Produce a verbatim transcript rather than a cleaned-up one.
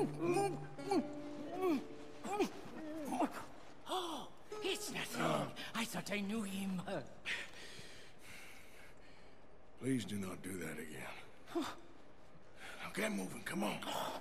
Oh, it's nothing. I thought I knew him. Please do not do that again. Now get moving, come on.